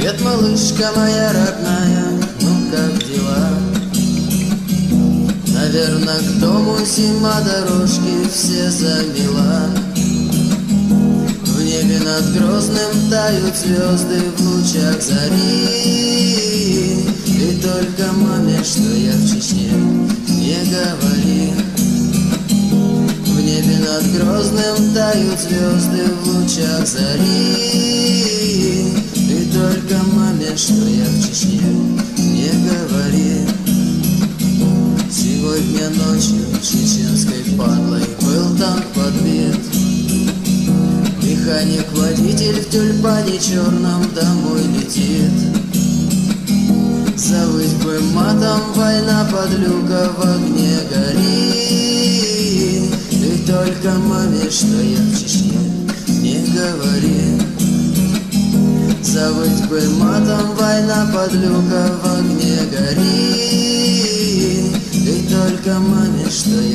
Привет, малышка моя родная, ну как дела? Наверно, к дому зима, дорожки все замела. В небе над Грозным тают звезды в лучах зари. И только маме, что я в Чечне, не говори. В небе над Грозным тают звезды в лучах зари. И только маме, что я в Чечне, не говори. Сегодня ночью чеченской падлой был танк подбит. Механик-водитель в тюльпане черном домой летит. Завыть бы матом, война подлюка в огне горит. И только маме, что я в Чечне, не говори. Завыть бы матом, война подлюка в огне горит. И только маме, что я